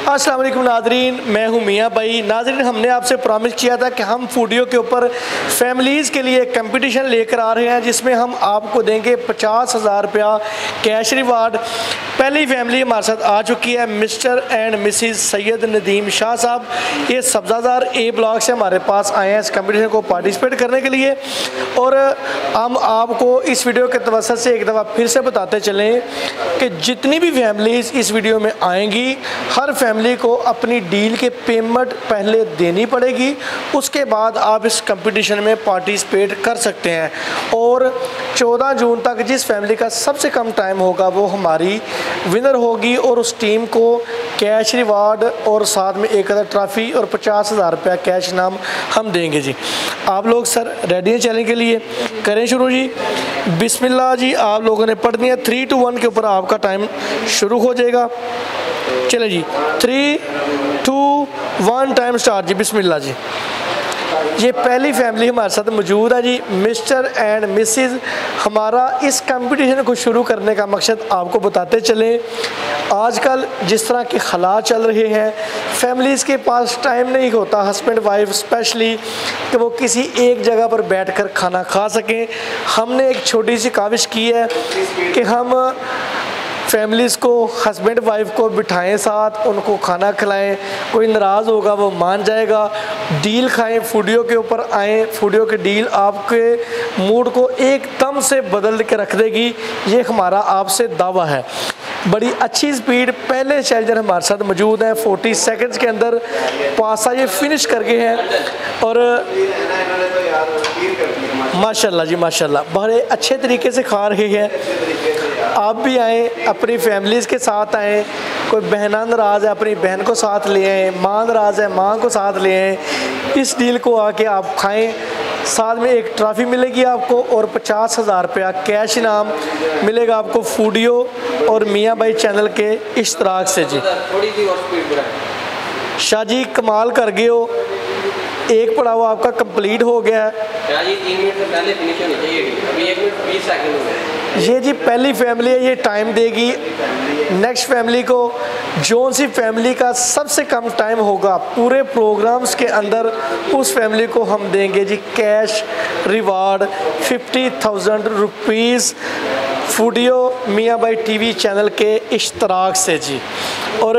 अस्सलाम वालेकुम नाजरीन, मैं हूं मियाँ भाई। नाजरीन, हमने आपसे प्रॉमिस किया था कि हम फूडियो के ऊपर फैमिलीज़ के लिए कंपटीशन लेकर आ रहे हैं जिसमें हम आपको देंगे 50,000 रुपया कैश रिवार्ड। पहली फैमिली हमारे साथ आ चुकी है, mister and Mrs Syed Nadeem Shah sahab. ये सब्ज़ादार ए ब्लॉक से हमारे पास आए हैं इस कंपटीशन को पार्टिसिपेट करने के लिए। और हम आपको इस वीडियो के तवज्जुह से एक दफ़ा फिर से बताते चलें कि जितनी भी फैमिलीज़ इस वीडियो में आएंगी, हर फैमिली को अपनी डील के पेमेंट पहले देनी पड़ेगी, उसके बाद आप इस कंपटीशन में पार्टिसिपेट कर सकते हैं। और 14 जून तक जिस फैमिली का सबसे कम टाइम होगा वो हमारी विनर होगी और उस टीम को कैश रिवार्ड और साथ में एक अदर ट्रॉफ़ी और 50,000 रुपया कैश इनाम हम देंगे जी। आप लोग सर रेडी हैं चलने के लिए? करें शुरू जी। बिस्मिल्लाह जी। आप लोगों ने पढ़ दिया। 3 to 1 के ऊपर आपका टाइम शुरू हो जाएगा। चले जी, 3 2 1 टाइम स्टार्ट जी। बिस्मिल्लाह जी। ये पहली फैमिली हमारे साथ मौजूद है जी, मिस्टर एंड मिसिज़। हमारा इस कंपटीशन को शुरू करने का मकसद आपको बताते चलें, आजकल जिस तरह के हालात चल रहे हैं, फैमिलीज़ के पास टाइम नहीं होता, हस्बैंड वाइफ स्पेशली, कि वो किसी एक जगह पर बैठकर खाना खा सकें। हमने एक छोटी सी काविश की है कि हम फैमिलीज़ को, हस्बैंड वाइफ को बिठाएं साथ, उनको खाना खिलाएं। कोई नाराज़ होगा वो मान जाएगा। डील खाएं, फूडियो के ऊपर आएँ। फूडियो की डील आपके मूड को एकदम से बदल के रख देगी, ये हमारा आपसे दावा है। बड़ी अच्छी स्पीड, पहले चैलेंजर हमारे साथ मौजूद हैं। 40 सेकंड्स के अंदर पासा ये फिनिश कर गए हैं और माशाल्लाह जी माशाल्लाह बड़े अच्छे तरीके से खा रहे हैं। आप भी आएँ, अपनी फैमिलीज़ के साथ आएँ। कोई बहना नाराज़ है, अपनी बहन को साथ ले आएँ। माँ नाराज़ है, माँ को साथ ले आएँ। इस डील को आके आप खाएँ। साथ में एक ट्रॉफ़ी मिलेगी आपको और 50,000 रुपया कैश इनाम मिलेगा आपको फूडियो और मियाँ भाई चैनल के इश्तराक से जी। शाह जी कमाल कर गए हो, एक पड़ाव आपका कंप्लीट हो गया है। 3 मिनट से पहले फिनिश होनी चाहिए, अभी 1 मिनट 20 सेकंड हो गए। ये जी पहली फैमिली है, ये टाइम देगी नेक्स्ट फैमिली को। जो सी फैमिली का सबसे कम टाइम होगा पूरे प्रोग्राम्स के अंदर, उस फैमिली को हम देंगे जी कैश रिवार्ड 50,000 रुपीज़ फूडियो मियाँ भाई टीवी चैनल के इश्तराक से जी। और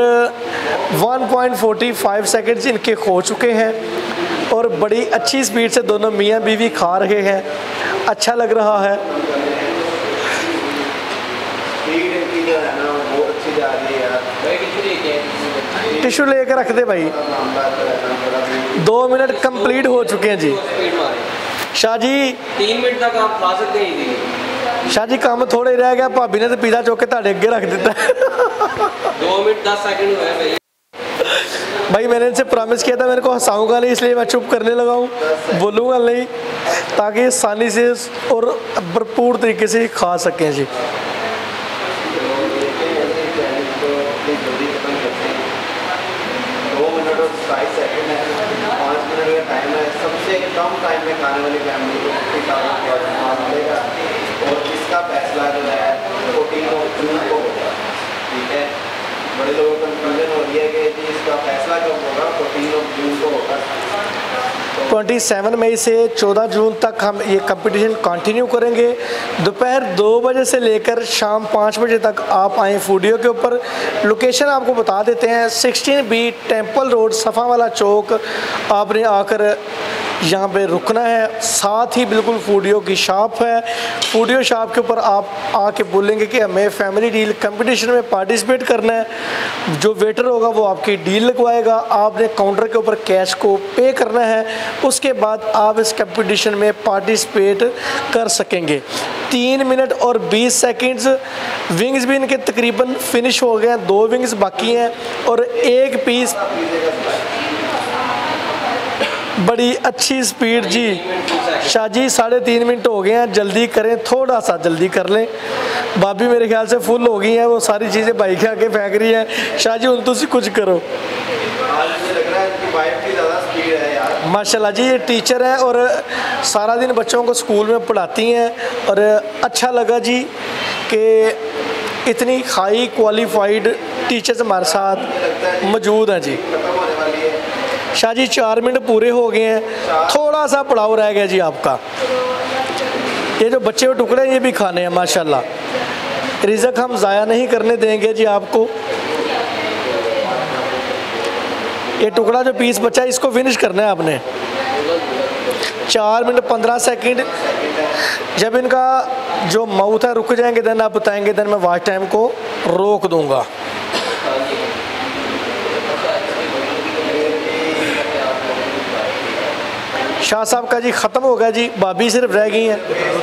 1.45 सेकंड्स इनके हो चुके हैं और बड़ी अच्छी स्पीड से दोनों मियाँ बीवी खा रहे हैं। अच्छा लग रहा है। टिश्यू लेकर रख दे भाई। 2 मिनट कंप्लीट हो चुके हैं जी। शाह जी 3 मिनट तक आप खा सकते हैं। शाह जी काम थोड़े रह गया, भाभी ने तो पिज़्ज़ा चुक के ताड़े अगे रख दिता। 2 मिनट 10 सेकंड हुए भाई। भाई मैंने इनसे प्रॉमिस किया था मेरे को हंसाऊंगा नहीं, इसलिए मैं चुप करने लगा हूँ, बोलूँगा नहीं, ताकि आसानी से और भरपूर तरीके से खा सकें जी। सबसे कम टाइम में खाने वाली फैमिली को 50,000 मिलेगा और इसका फैसला जो है 14 जून को होगा। ठीक है, बड़े लोगों को कंफ्यूजन हो रही है कि जी इसका फैसला कब होगा। 14 जून को होगा। 27 मई से 14 जून तक हम ये कंपटीशन कंटिन्यू करेंगे। दोपहर 2 बजे से लेकर शाम 5 बजे तक आप आएँ फूडियो के ऊपर। लोकेशन आपको बता देते हैं, 16B टेंपल रोड सफ़ा वाला चौक। आपने आकर यहाँ पे रुकना है। साथ ही बिल्कुल फूडियो की शॉप है। फूडियो शॉप के ऊपर आप आके बोलेंगे कि हमें फैमिली डील कंपटीशन में पार्टिसिपेट करना है। जो वेटर होगा वो आपकी डील लगवाएगा। आपने काउंटर के ऊपर कैश को पे करना है, उसके बाद आप इस कंपटीशन में पार्टिसिपेट कर सकेंगे। 3 मिनट और 20 सेकंड्स। विंग्स भी इनके तकरीबन फिनिश हो गए हैं, 2 विंग्स बाकी हैं और 1 पीस। बड़ी अच्छी स्पीड जी। शाह जी 3.5 मिनट हो गए हैं, जल्दी करें, थोड़ा सा जल्दी कर लें। भाभी मेरे ख्याल से फुल हो गई हैं, वो सारी चीज़ें बाइक के आगे फेंक रही हैं। शाह जी उन तुसी कुछ करो। माशाल्लाह जी, ये टीचर है और सारा दिन बच्चों को स्कूल में पढ़ाती हैं और अच्छा लगा जी कि इतनी हाई क्वालिफाइड टीचर्स हमारे साथ मौजूद हैं जी। खत्म होने वाली है। शाह जी 4 मिनट पूरे हो गए हैं, थोड़ा सा पड़ाव रह गया जी आपका। ये जो बच्चे के टुकड़े हैं ये भी खाने हैं माशाल्लाह, रिज़्क हम ज़ाया नहीं करने देंगे जी आपको। ये टुकड़ा जो पीस बचा है इसको फिनिश करना है आपने। 4 मिनट 15 सेकंड। जब इनका जो माउथ है रुक जाएंगे देन आप बताएंगे, देन मैं वॉच टाइम को रोक दूंगा। शाह साहब का जी ख़त्म हो गया जी, भाभी सिर्फ रह गई हैं।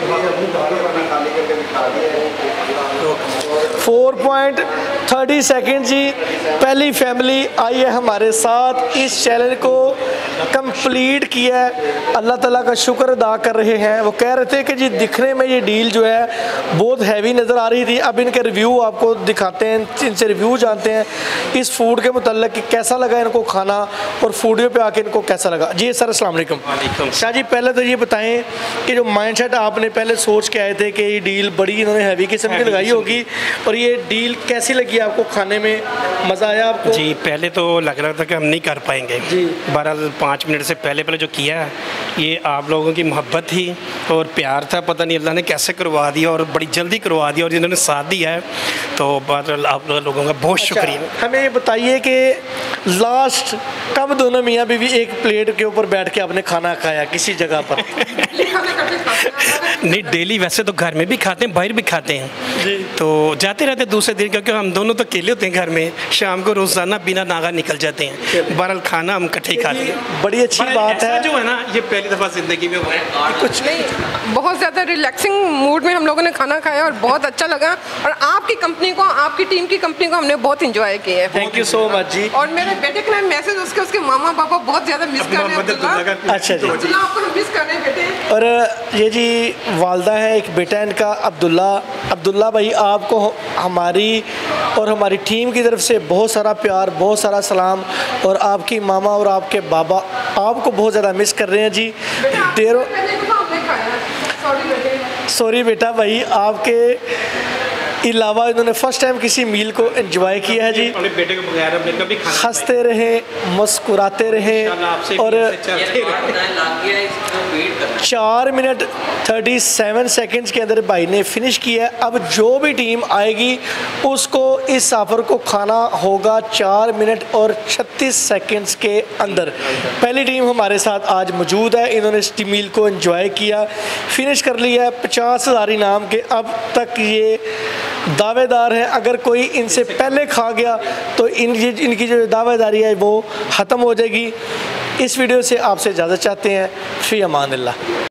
4.30 सेकेंड जी। पहली फैमिली आई है हमारे साथ, इस चैलेंज को कंप्लीट किया है, अल्लाह ताला का शुक्र अदा कर रहे हैं। वो कह रहे थे कि जी दिखने में ये डील जो है बहुत हैवी नज़र आ रही थी। अब इनके रिव्यू आपको दिखाते हैं, इनसे रिव्यू जानते हैं इस फूड के मुतल्लिक कि कैसा लगा इनको खाना और फूडियो पे आके इनको कैसा लगा। जी सर अस्सलाम वालेकुम। शाह जी पहले तो ये बताएं कि जो माइंडसेट आपने पहले सोच के आए थे कि ये डील बड़ी इन्होंने हैवी किस्म की लगाई होगी, और ये डील कैसी लगी आपको, खाने में मज़ा आया आपको? जी पहले तो लग रहा था कि हम नहीं कर पाएंगे जी। 5 मिनट से पहले जो किया ये आप लोगों की मोहब्बत थी और प्यार था, पता नहीं अल्लाह ने कैसे करवा दिया और बड़ी जल्दी करवा दिया, और जिन्होंने साथ दिया है तो बहरहाल आप लोगों का बहुत शुक्रिया। हमें ये बताइए कि लास्ट कब दोनों मियाँ बीवी एक प्लेट के ऊपर बैठ के आपने खाना खाया किसी जगह पर? नहीं डेली वैसे तो घर में भी खाते हैं, बाहर भी खाते हैं जी। तो जाते रहते दूसरे दिन, क्योंकि हम दोनों तो अकेले होते हैं घर में, शाम को रोज़ाना बिना नागा निकल जाते हैं। बहरहाल खाना हम इकट्ठे ही खाते हैं। बड़ी अच्छी बात है जो है ना, ये पहली दफ़ा ज़िंदगी में हुआ है। कुछ नहीं, बहुत ज़्यादा रिलैक्सिंग मूड में हम लोगों ने खाना खाया और बहुत अच्छा लगा, और आपकी कंपनी को, आपकी टीम की कंपनी को हमने बहुत इंजॉय किया है। थैंक यू सो मच जी। और मेरे बेटे का मैसेज, उसके मामा पापा बहुत ज़्यादा मिस कर रहे हैं। अच्छा जी, आपको मिस कर रहे हैं बेटे। और ये जी वालदा है, एक बेटा इनका अब्दुल्ला भाई, आपको हमारी और हमारी टीम की तरफ से बहुत सारा प्यार, बहुत सारा सलाम, और आपकी मामा और आपके बाबा आपको बहुत ज़्यादा मिस कर रहे हैं जी। देरो सॉरी बेटा भाई, आपके अलावा इन्होंने फर्स्ट टाइम किसी मील को एंजॉय किया है जी। अपने बेटे को बगैर हमने कभी हंसते रहे, मुस्कुराते रहे, और 4 मिनट 37 सेकंड्स के अंदर भाई ने फिनिश किया है। अब जो भी टीम आएगी उसको इस सफ़र को खाना होगा 4 मिनट और 36 सेकंड्स के अंदर। पहली टीम हमारे साथ आज मौजूद है, इन्होंने इस मील को एंजॉय किया, फिनिश कर लिया है 50,000 इनाम के। अब तक ये दावेदार हैं, अगर कोई इनसे पहले खा गया तो इनकी जो दावेदारी है वो ख़त्म हो जाएगी। इस वीडियो से आपसे इजाज़त चाहते हैं। फ़ी अमान अल्लाह।